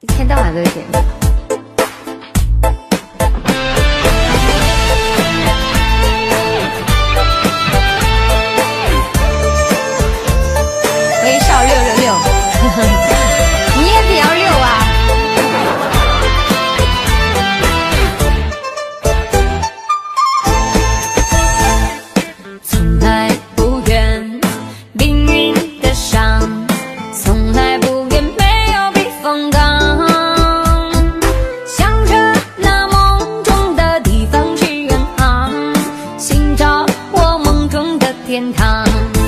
一天到晚都点歌。威少666，你也比较溜啊！从来不愿命运的伤，从来不愿没有避风港，向着那梦中的地方去远航，寻找我梦中的天堂。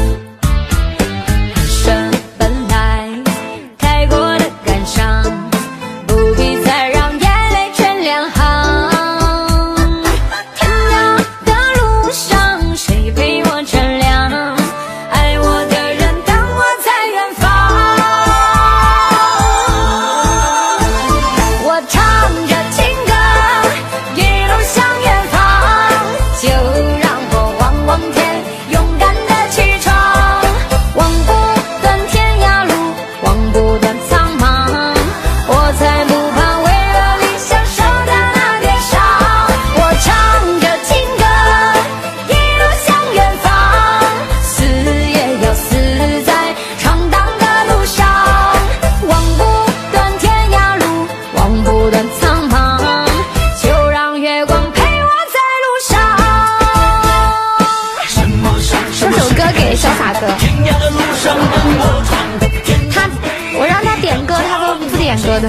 我让他点歌，他都不点歌的。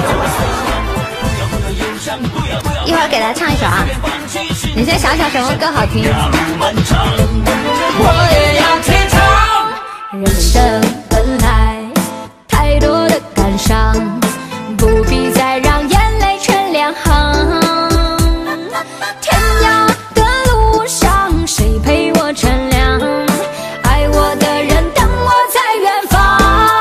一会儿给他唱一首啊！你先想想什么歌好听。我也要铁唱。人生本来太多的感伤，不必再让眼泪全两行。天涯的路上，谁陪我乘凉？爱我的人等我在远方。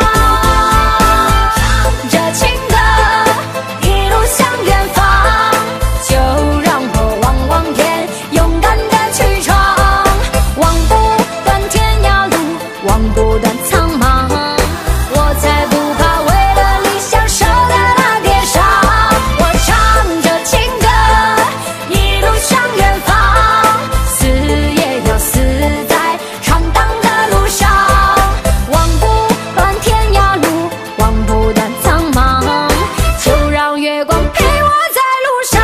这情歌一路向远方，就让我望望天，勇敢的去闯。望不断天涯路，望不断苍茫，我才不怕为了理想受的那跌伤。我唱着情歌一路向远方，死也要死在闯荡的路上。望不断天涯路，望不断苍茫，就让月光陪我在路上。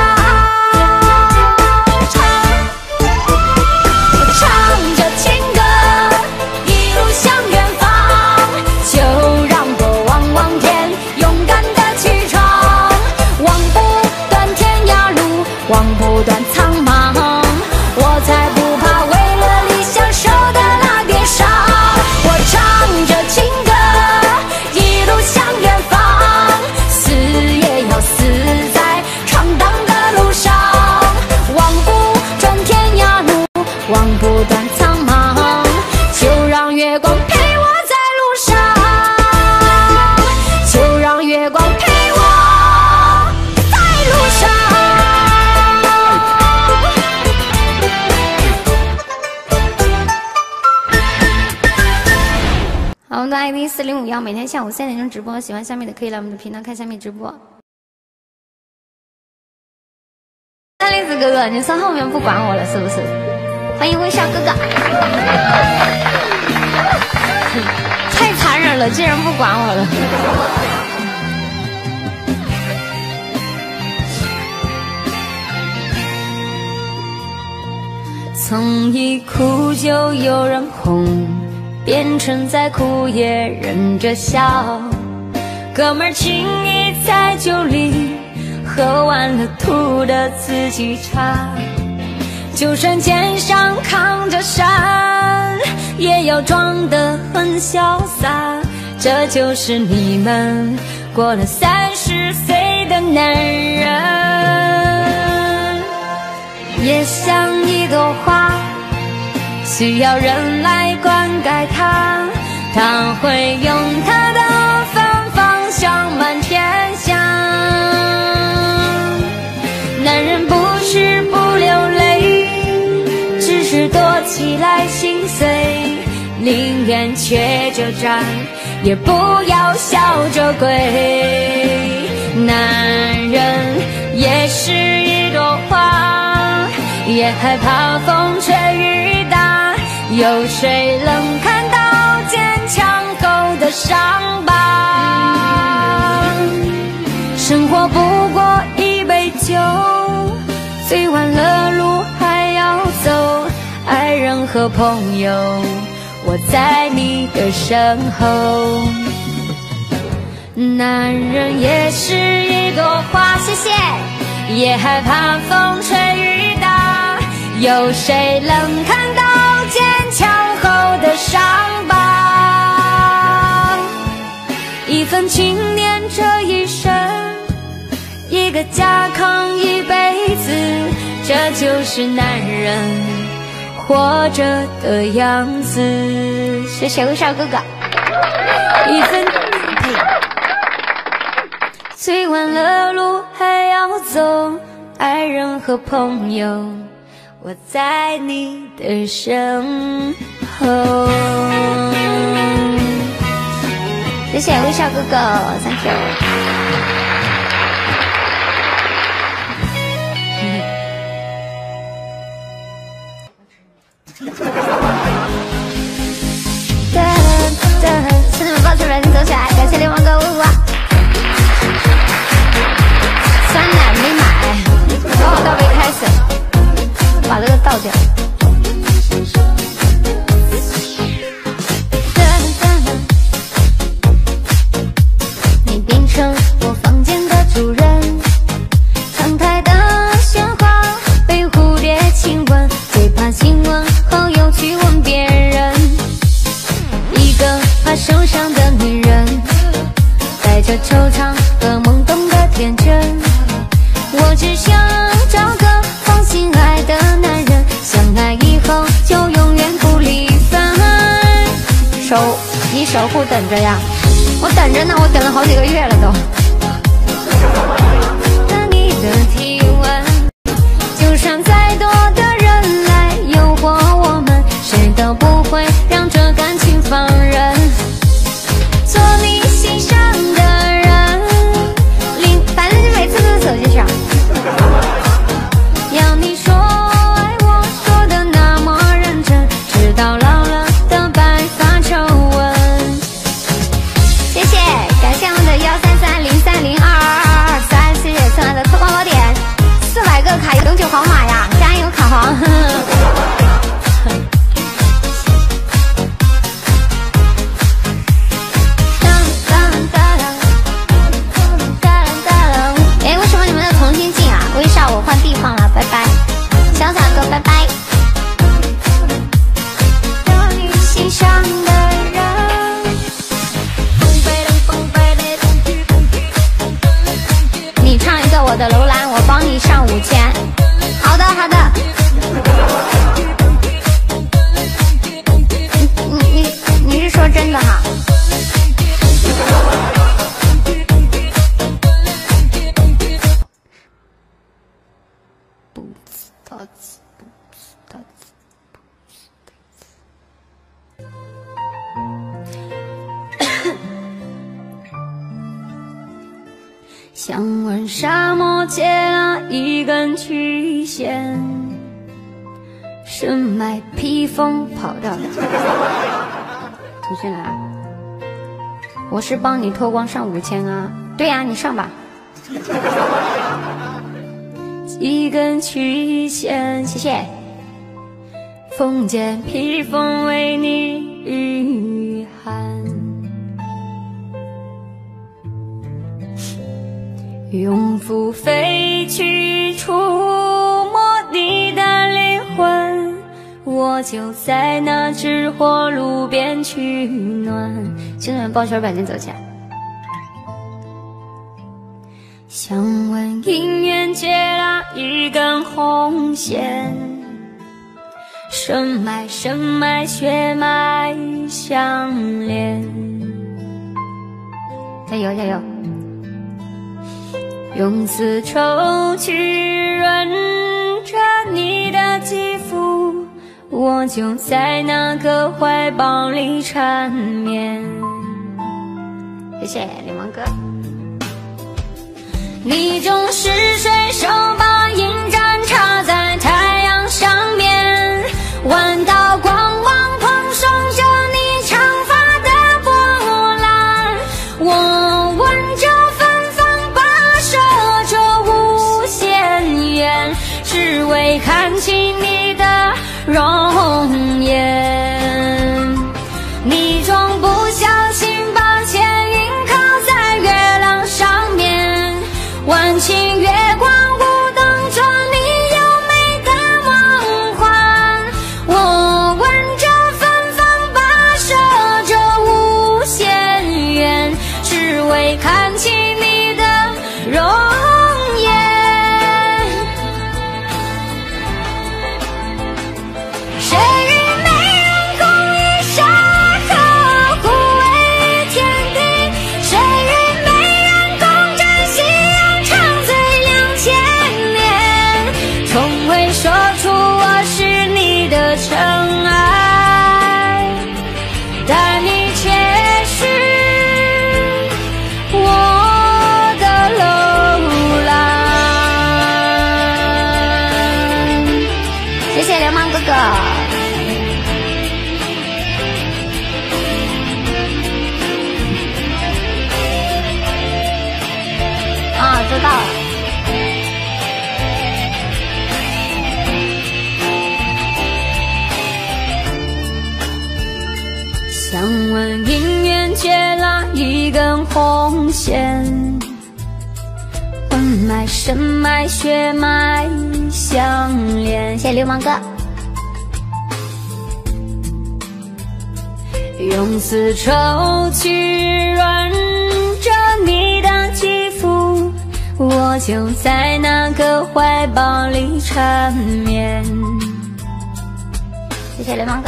我唱着情歌一路向远方，就让我望望天，勇敢的去闯。望不断天涯路，望不断苍茫，我才不怕为了理想受的那跌伤。我唱着情歌一路向远方，死也要死在闯荡的路上。望不断天涯路，望不断苍茫，就让月光陪我在路上，就让月光陪我在路上。好，我们的 ID 4051，每天下午3点钟直播，喜欢下面的可以来我们的频道看下面直播。三栗子哥哥，你从后面不管我了是不是？欢迎微笑哥哥，太残忍了，竟然不管我了。曾一哭就有人哄，变成再哭也忍着笑。哥们儿情谊在酒里，喝完了吐的自己茶。就算肩上扛着山，也要装得很潇洒。这就是你们过了30岁的男人。也像一朵花，需要人来灌溉它，它会用它的芬芳香满天下。男人不是不流泪，只是躲起来心碎，宁愿缺着站，也不要笑着跪。 也害怕风吹雨打，有谁能看到坚强后的伤疤？生活不过一杯酒，醉完了路还要走，爱人和朋友，我在你的身后。男人也是一朵花，谢谢，也害怕风吹雨打，有谁能看到坚强后的伤疤？一份情念这一生，一个家扛一辈子，这就是男人活着的样子。谢谢微笑哥哥。一份醉完了路还要走，爱人和朋友，我在你的身后。谢谢微笑哥哥 ，Thank you。兄弟们抱出来，走起来！感谢流氓哥呜呜。酸奶没买，从头到尾开始，把这个倒掉。你变成我房间的主人，窗台的鲜花被蝴蝶亲吻，最怕亲吻后又去吻别人。一个怕受伤的女人，带着惆怅和懵懂的天真。我只想找个放心爱的男人，相爱以后就永远不离分。你守护等着呀，我等着呢，我等了好几个月了都。你的体温，就算再多的人来诱惑我们，谁都不会让这感情放任。做你心上的人，反正就每次都是手机上。要你说爱我，说的那么认真，直到老了的白发皱纹。谢谢，感谢我们的13303022223，谢谢送来的特光宝典，400个卡永久皇马呀，加油卡皇！哎，为什么你们要重新进啊？微笑，我换地方了，拜拜。潇洒哥，拜拜。有你心上的人。你唱一个我的楼兰，我帮你上5000。好的，好的。你是说真的哈？想问沙漠借了一根曲线，深埋披风跑掉的。同学来，我是帮你脱光上5000啊。对呀，你上吧。一根曲线，谢谢。风借披风为你御寒，用腹飞去触摸你的灵魂，我就在那只火炉边取暖。兄弟们，抱拳板凳走起来。想问姻缘借了一根红线，深埋深埋血脉相连。加油加油！用丝绸去润着你的肌肤，我就在那个怀抱里缠绵。谢谢流氓哥。你总是随手把银簪插在太阳上。 脉神脉血脉相连。谢谢流氓哥。用丝绸去润着你的肌肤，我就在那个怀抱里缠绵。谢谢流氓哥。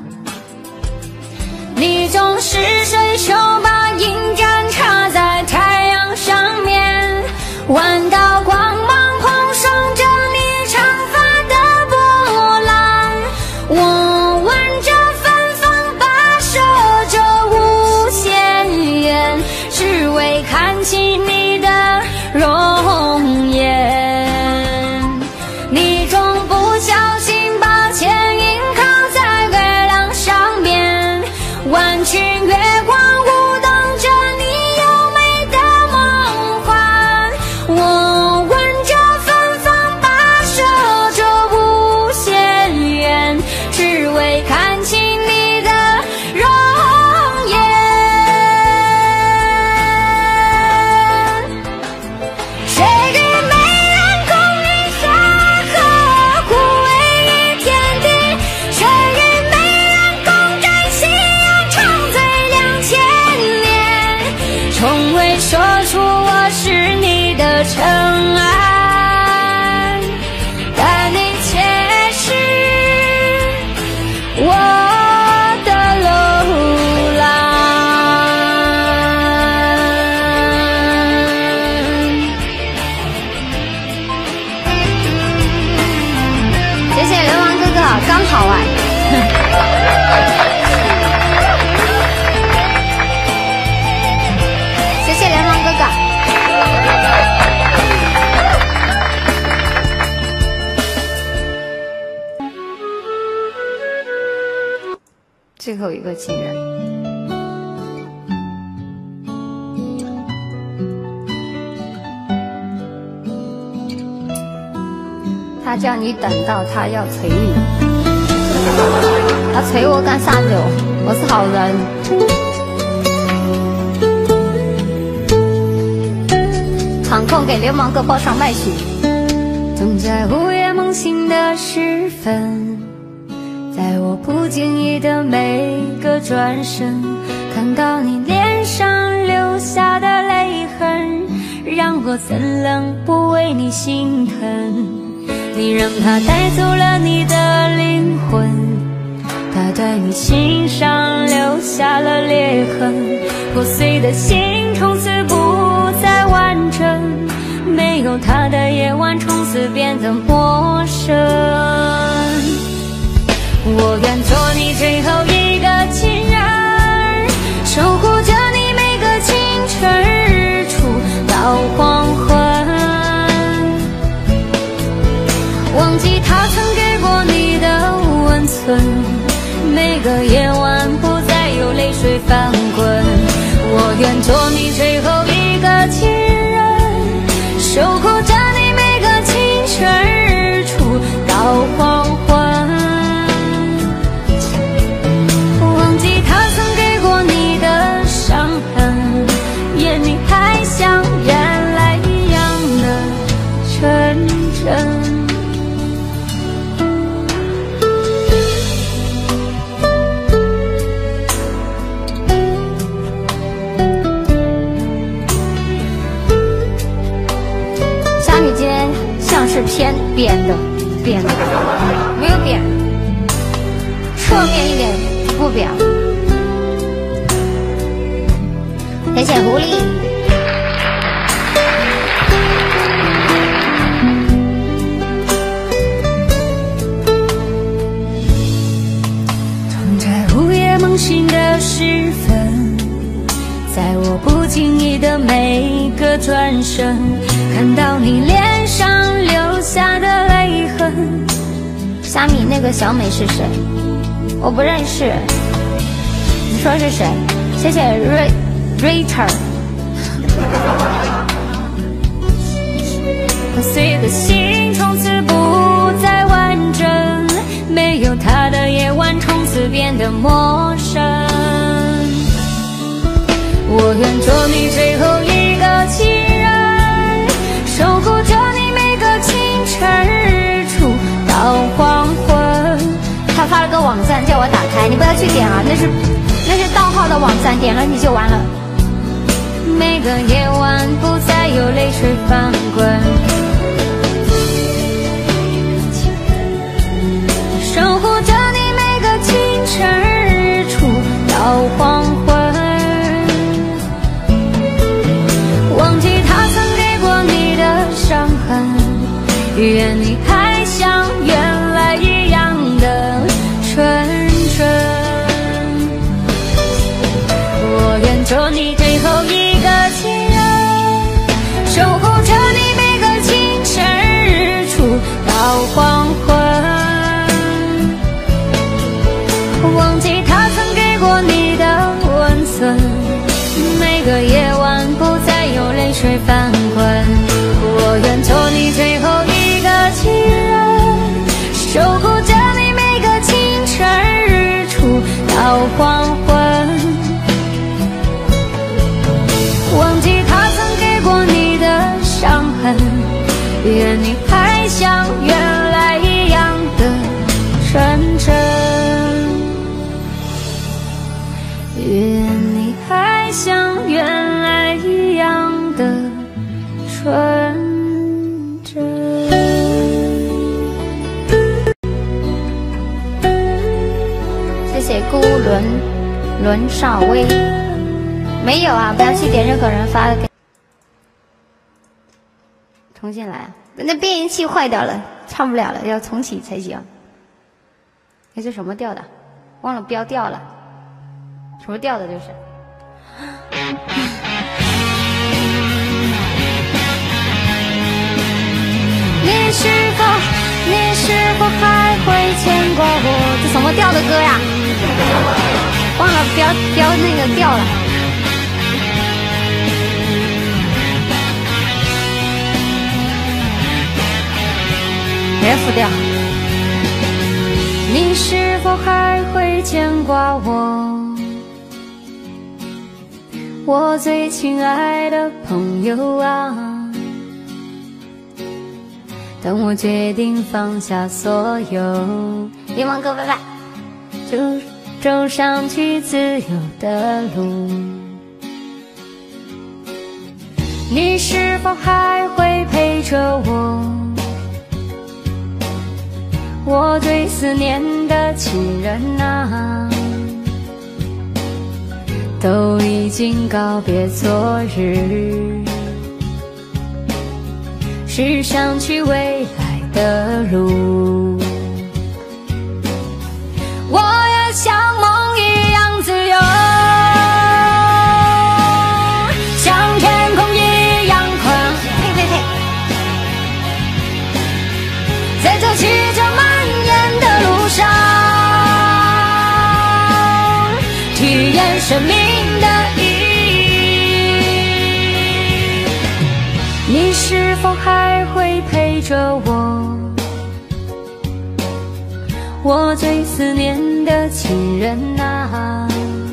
你总是随手把银针插在太阳上面，弯道光芒碰撞着你长发的波澜。我挽着芬芳跋涉着无限远，只为看清你的容颜。你总不小心把牵引靠在月亮上面，弯曲月光舞动着你优美的梦幻。我挽着芬芳跋涉着无限远，只为看清你的容颜。谁与美人共饮山河，枯萎于天地？谁与美人共枕夕阳，长醉2000年？从未说出我是你的尘埃，但你却是我的楼兰。谢谢流氓哥哥，刚好啊。谢谢流氓哥哥。最后一个情人，他叫你等到他要捶你，他捶我干啥子哦？我是好人。场控给流氓哥报上麦曲。总在午夜梦醒的时分，在我不经意的每个转身，看到你脸上留下的泪痕，让我怎能不为你心疼？你让他带走了你的灵魂，他在你心上留下了裂痕，破碎的心从此不再完整，没有他的夜晚从此变得陌生。我愿做你最后一个情人，守护着你每个清晨日出到黄昏，忘记他曾给过你的温存，每个夜晚不再有泪水翻滚。我愿做你最后一个情人，守护着你每个清晨日出到黄昏，忘记他曾给过你的伤痕，愿你还像原来一样的纯真。虾米今天像是偏扁的，没有扁，侧面一点不扁。谢谢狐狸。总在午夜梦醒的时分，在我不经意的每个转身，看到你脸上留下的泪痕。虾米那个小美是谁？我不认识，你说是谁？谢谢Riter。破碎的心从此不再完整，没有他的夜晚从此变得陌生。我愿做你最后一个情人，守护网站叫我打开，你不要去点啊，那是盗号的网站，点了你就完了。每个夜晚不再有泪水翻滚，守护着你每个清晨日出到黄昏，忘记他曾给过你的伤痕，愿你还像原来一样的纯真。我愿做你最后一个情人，守护着你每个清晨日出到黄昏，忘记他曾给过你的温存，每个夜晚不再有泪水翻滚。我愿做你最后一个情人，守护着你每个清晨日出到黄昏，忘记他曾给过你的伤痕，愿你还像原来一样的纯真，愿你还像原来一样的纯真。谢谢孤伦少威。没有啊，不要去点任何人发的。重新来，那变音器坏掉了，唱不了了，要重启才行。这是什么调的？忘了标调了，什么调的这是？你是否还会牵挂我？这什么调的歌呀？忘了标那个调了。F 调。你是否还会牵挂我？我最亲爱的朋友啊，当我决定放下所有，联盟哥拜拜，就走上去自由的路。你是否还会陪着我？我最思念的亲人啊，都已经告别昨日，是想去未来的路。我要像梦一样自由，像天空一样宽。在这曲折蔓延的路上，体验生命的意义。你是否还会陪着我？我最思念的亲人啊，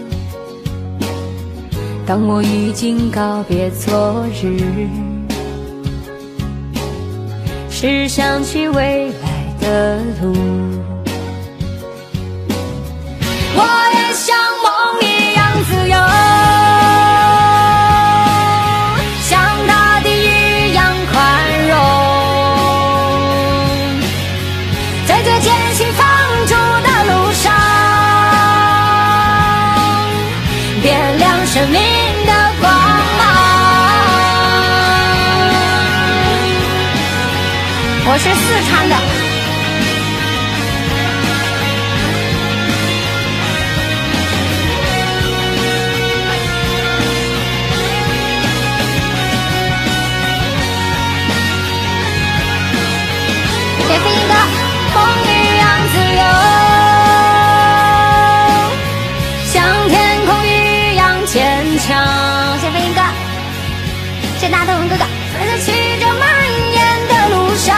当我已经告别昨日，是想去未来的路。我也像梦一样自由，像大地一样宽容，在这艰辛放逐的路上，点亮生命的光芒。我是四川的。谢飞鹰哥，梦一样自由，像天空一样坚强。谢飞鹰哥，谢大头龙哥哥，在这曲折蔓延的路上，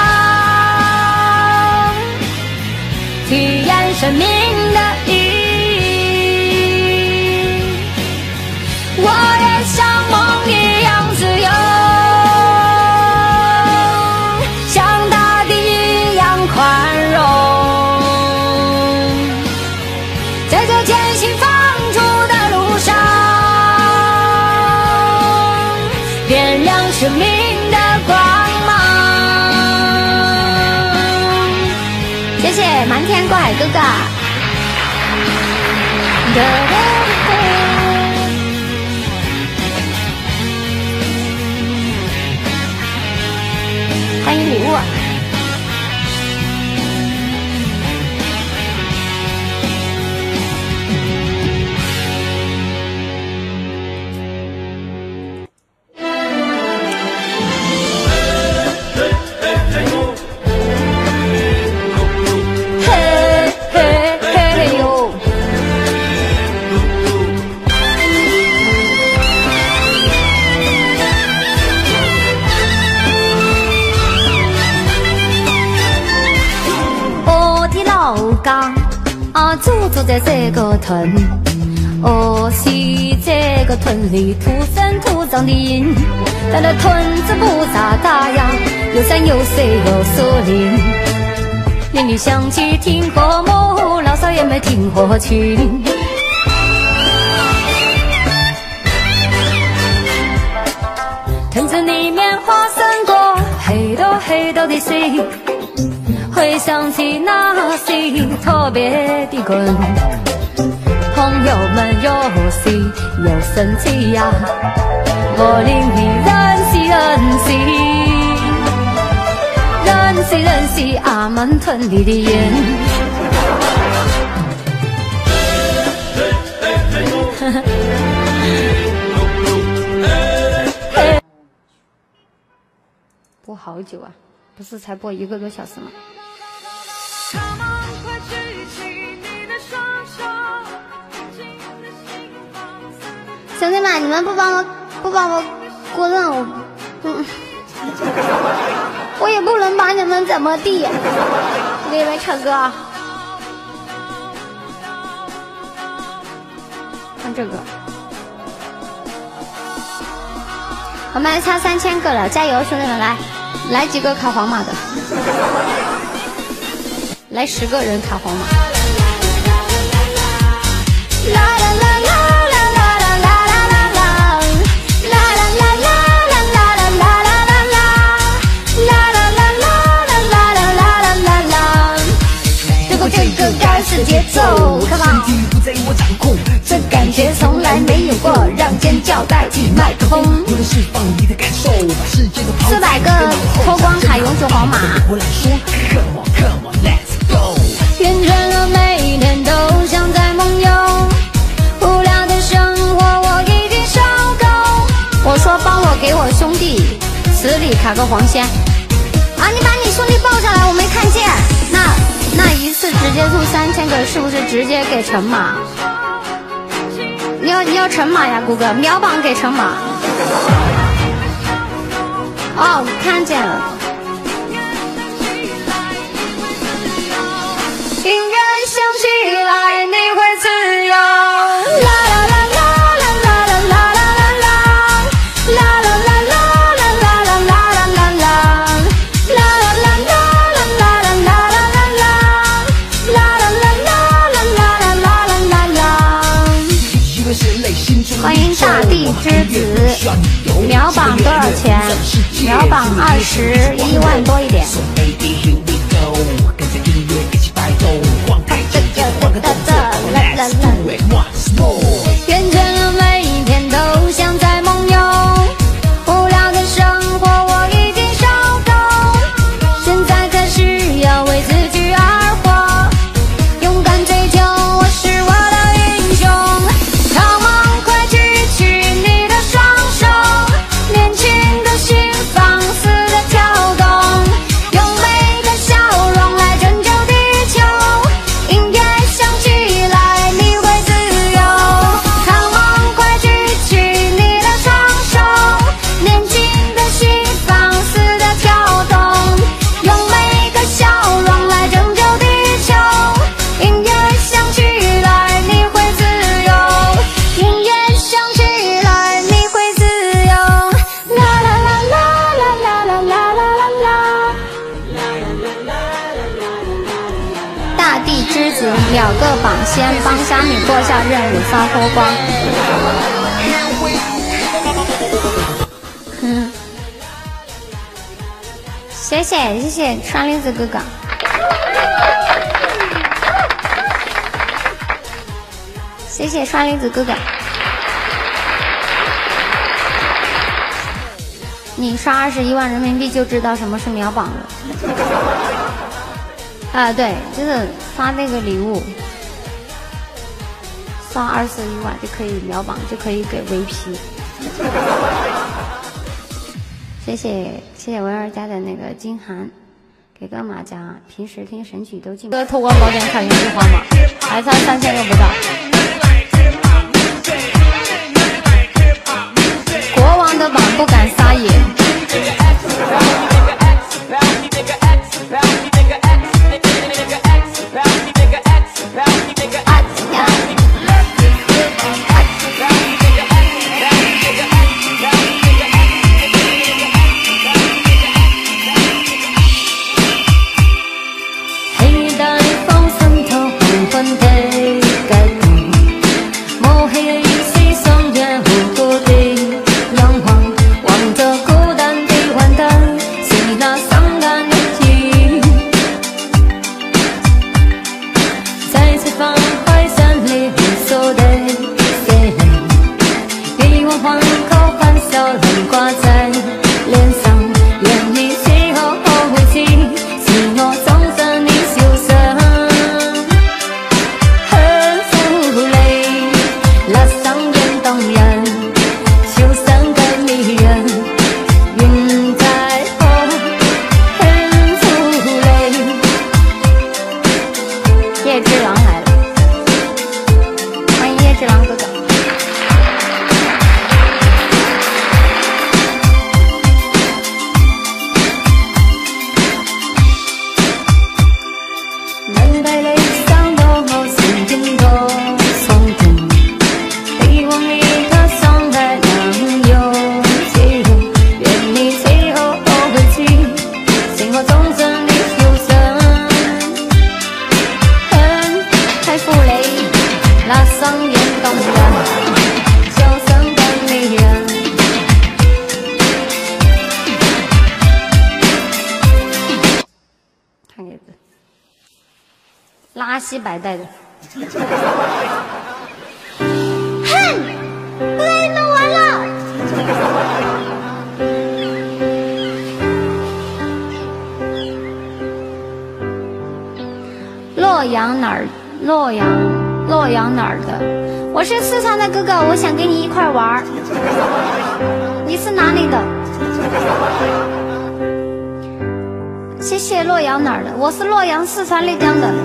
体验生命的意义。我也像梦一样自由，宽容， 过海哥哥。欢迎礼物。住在这个屯，哦，是这个屯里土生土长的人。但那屯子不咋大呀，有山有水有树林，邻里乡亲挺和睦，老少爷们挺合群。屯子里面发生过很多很多的事。回想起那些特别的gün，朋友们有喜有生气呀，我令你认识俺们屯里的人。播好久啊，不是才播1个多小时吗？兄弟们，你们不帮我过任务，我也不能把你们怎么地。我给你们唱歌啊，看这个，我们差3000个了，加油，兄弟们，来几个卡皇马的，来10个人卡皇马。是节奏 ，Come on， 这感觉从来没有过，让尖叫代替麦克风。400个脱光卡永久皇马。厌倦了每天都像在梦游，无聊的生活我已经受够。我说帮我给我兄弟池里卡个黄仙啊！你把你兄弟抱上来，我没看见。那一次直接出3000个，是不是直接给成马？你要成马呀，谷歌秒榜给成马。哦，看见了。音乐响起来，你会自由。啦啦啦啦啦啦啦啦啦啦啦，啦啦啦啦啦啦啦啦啦啦啦，啦啦啦啦啦啦啦啦啦，啦啦啦啦啦啦啦啦。欢迎大地之子，秒榜多少钱？秒榜21万多一点。厌倦了每一天都像在梦游，无聊的生活我已经受够，现在开始要为自己而活，勇敢追求我是我的英雄。Come on， 快举起你的双手，年轻的心放肆的跳动，用每个笑容来拯救地球。音乐响起来，你会自由。Come on， 快举起你的双手，年轻的心放肆的跳动，用每个笑容来拯救地球。音乐响起来，你会自由。音乐响起来，你会自由。啦啦啦啦啦啦啦啦啦啦。大地之子秒个榜先，帮虾米过下任务发脱光。谢谢川栗子哥哥。 谢谢川离子哥哥。你刷21万人民币就知道什么是秒榜了。啊，对，就是发那个礼物，刷21万就可以秒榜，就可以给 VP。谢谢维尔家的那个金涵，给个马甲，平时听神曲都进。哥透光宝典卡原计划吗？还差3000用不到。国王的榜不敢撒野。拉稀白带的。哼，不让你们玩了。洛阳哪儿？洛阳哪儿的？我是四川的哥哥，我想跟你一块玩。你是哪里的？谢谢洛阳哪儿的？我是洛阳四川丽江的。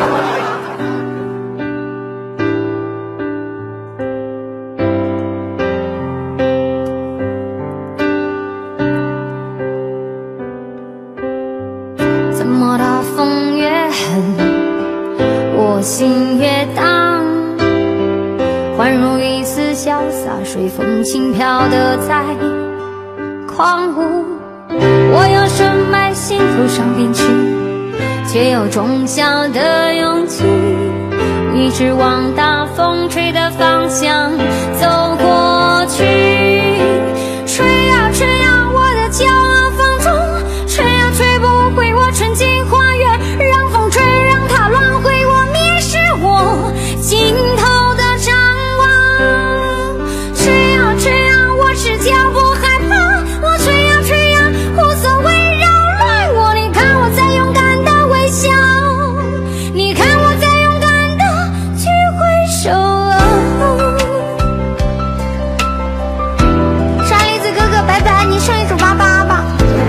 怎么大风越狠，我心越荡，宛如一丝潇洒，随风轻飘的在狂舞。我要深埋心头上边去，却有种小的勇气，一直往大风吹的方向走过去。吹啊吹啊，我的骄傲放纵，吹啊吹不回我纯净花园，让风吹，让它乱回我，蔑视我尽头的张望。吹啊吹啊，我赤脚不害怕，我吹啊吹啊，无所谓扰乱我。你看我在勇敢的微笑，你看我在勇敢的去挥手。山梨子哥哥拜拜，你唱一首88吧。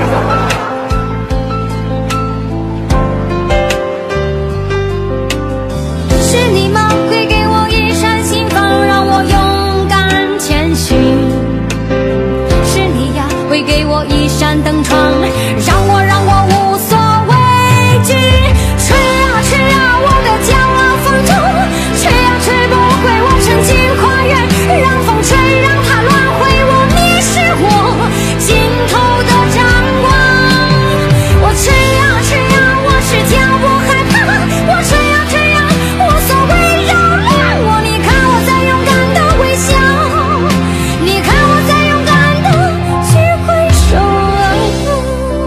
是你吗？会给我一扇心房，让我勇敢前行。是你呀，会给我一扇灯窗，让我无所畏惧。吹啊吹啊，我的骄傲放纵，吹啊吹不回我纯净花园，让风吹，让它乱回我，蔑视我尽头的张望。我吹啊吹啊，我赤脚不害怕，我吹啊吹啊，无所谓扰乱我。你看我在勇敢的微笑，你看我在勇敢的去挥手。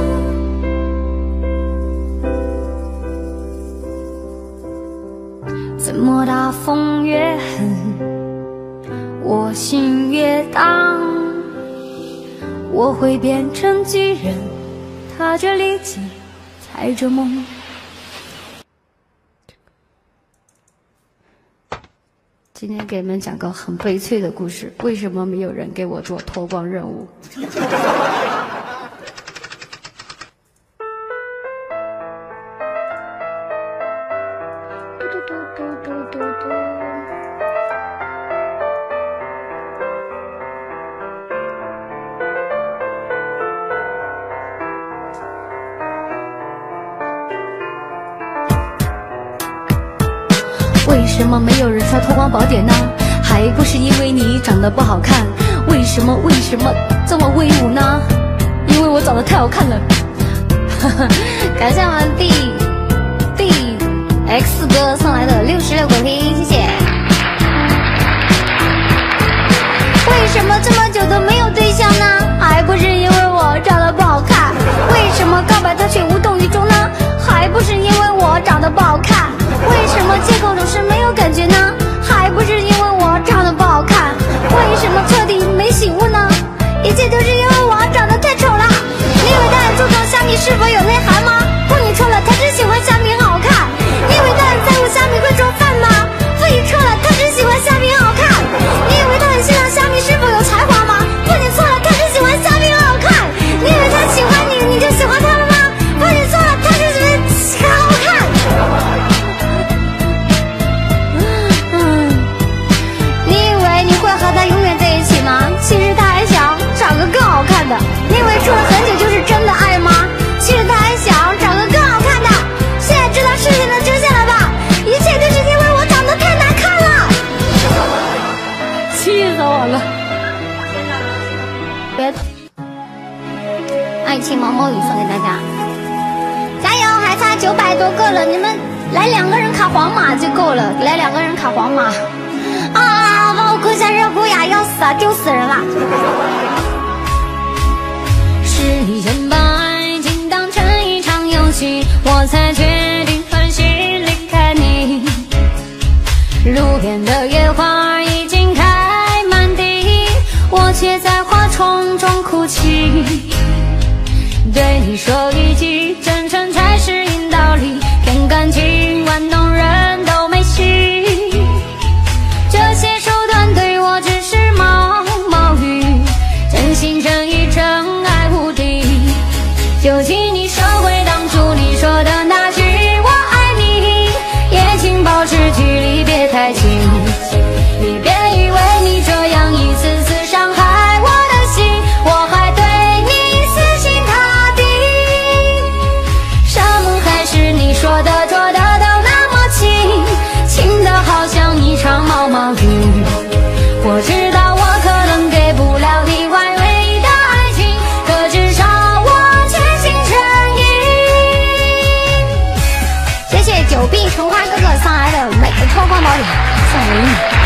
我会变成巨人，踏着力气，踩着梦。今天给你们讲个很悲催的故事，为什么没有人给我做脱光任务？为什么没有人刷脱光宝典呢？还不是因为你长得不好看。为什么这么威武呢？因为我长得太好看了。感谢我们 D X 哥送来的66果皮，谢谢。为什么这么久都没有对象呢？还不是因为我长得不好看。为什么告白他却无动于衷呢？还不是因为我长得不好看。为什么借口总是没有感觉呢？还不是因为我长得不好看。为什么彻底没醒悟呢？一切都是因为我长得太丑了。你以为他很注重虾米是否有内涵吗？不，你错了，他只喜欢虾米好看。你以为他很在乎虾米会做饭吗？不，你错了，他只喜欢虾米好看。你以为他很欣赏虾米是否有才华吗？不，你错了，他只喜欢虾米好看。你以为他喜欢你，你就喜欢他了吗？不，你错了，他只喜欢好看。你以为你会和他永远在一起吗？其实他还想找个更好看的。你以为处了很久就是真的爱吗？其实他还想找个更好看的。现在知道事情的真相了吧？一切都是因为我长得太难看了。气死我了！别，爱情毛毛雨送给大家，加油！还差900多个了，你们来2个人卡皇马就够了，来2个人卡皇马。啊，把我哭下热哭呀，要死啊，丢死人了！是以前把爱情当成一场游戏，我才决定狠心离开你。路边的野花已经开满地，我却在花丛中哭泣。对你说一句，真诚才是硬道理，骗感情玩弄人都没戏。这些手段对我只是毛毛雨，真心真意真爱无敌。就请你收回当初你说的那句我爱你，也请保持距离别太近。你别以为你这样一次次伤害我的心，我还对你死心塌地。山盟海誓你说的做的都那么轻，轻的好像一场毛毛雨。我知道我可能给不了你完美的爱情，可至少我全心全意。谢谢9币橙花哥哥送来的美的脱光宝典，送给你。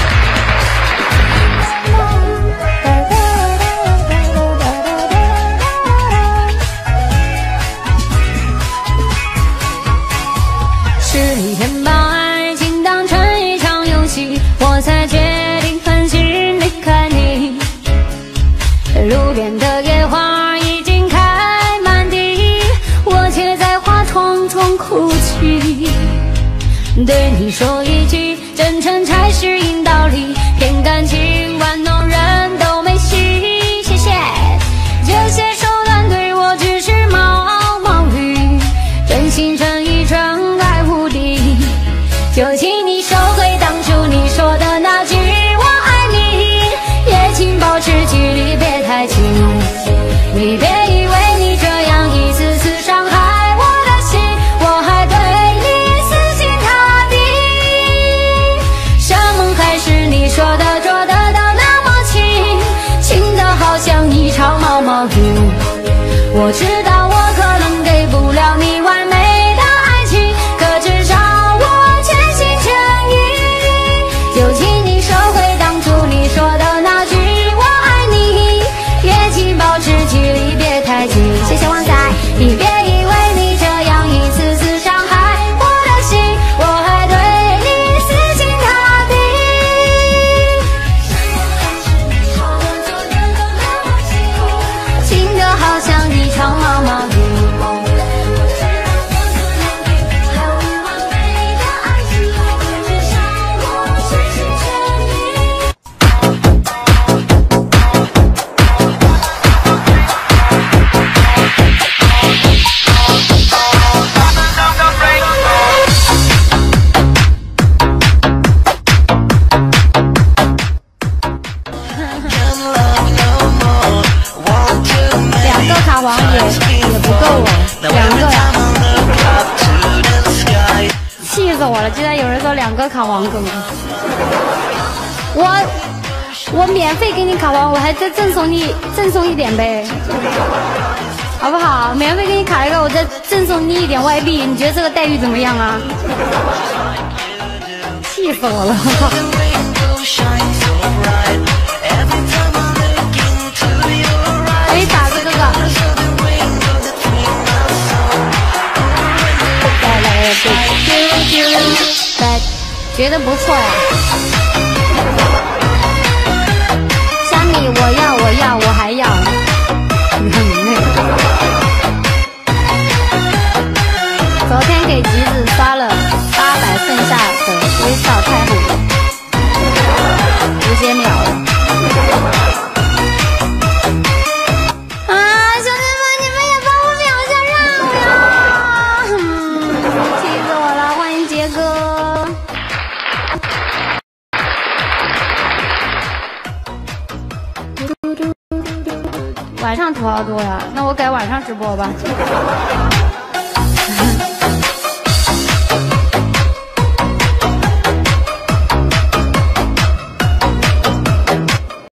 是以前把爱情当成一场游戏，我才决定狠心离开你。路边的野花已经开满地，我却在花丛中哭泣。对你说一句，真诚才是硬道理，骗感情玩弄人都没戏。谢谢。这些手段对我只是毛毛雨，真心真意真爱无敌。就请你收回当初你说的那句我爱你，也请保持距离别太近。你别以为你这样一次次伤害我的心，我还对你死心塌地。山盟海誓你说的做的都那么不够哦，2个呀！气死我了！居然有人说2个卡王梗，我免费给你卡王，我还再赠送一点呗，好不好？免费给你卡一个，我再赠送你1点外币，你觉得这个待遇怎么样啊？气死我了！哎，打个哥哥。觉得不错呀，虾米我要我还要，你看你那个，昨天给橘子刷了800剩下的微笑太狠了，直接秒了。晚上土豪多呀，那我改晚上直播吧。